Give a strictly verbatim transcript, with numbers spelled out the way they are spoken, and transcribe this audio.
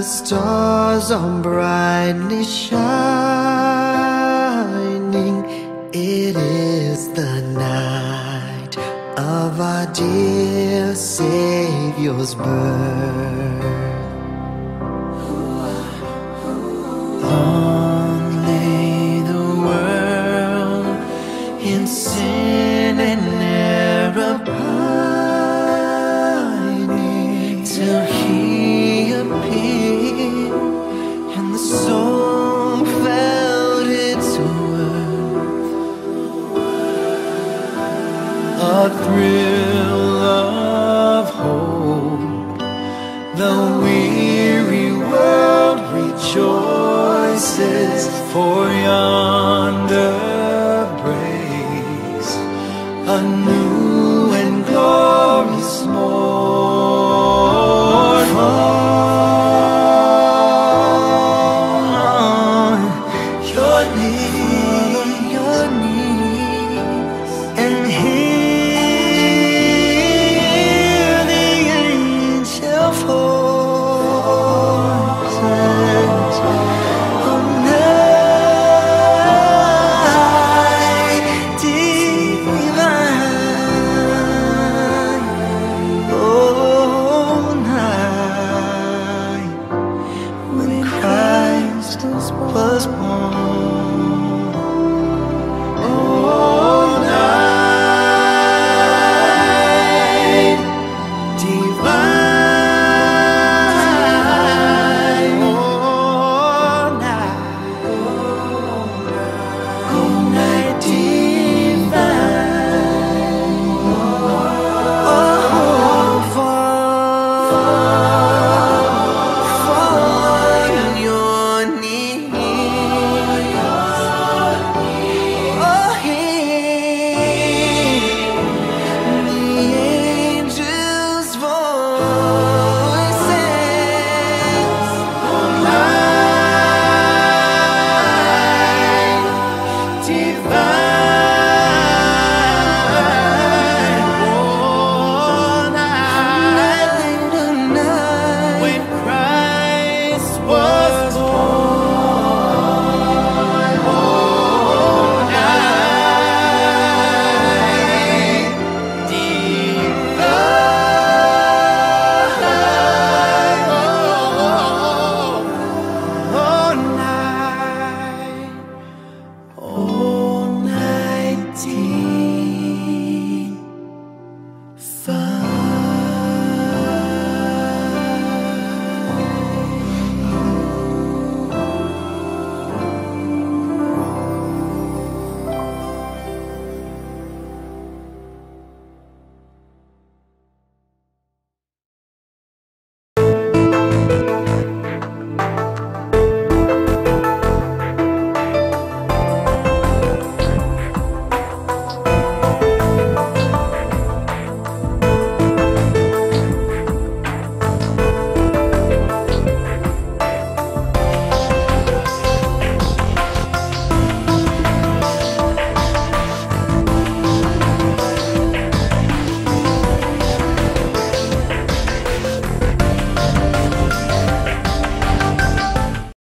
stars are brightly shining. It is the night of our dear Savior's birth. Long lay the world in sin and error pining, till He appeared and the soul felt its worth. A thrill of hope, the weary world rejoices, for yonder breaks a new and glorious morn. On your knees, your knees, and hear the angel voices. Oh, night divine, oh, night when Christ was born.